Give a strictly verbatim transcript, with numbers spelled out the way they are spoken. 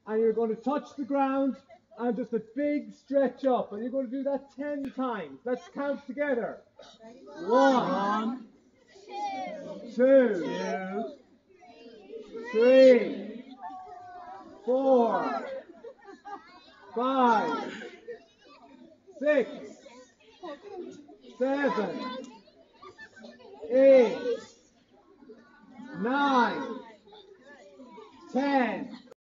and you're going to touch the ground and just a big stretch up, and you're going to do that ten times. Let's count together. One, two, three, four, five, six, seven, eight, nine, ten.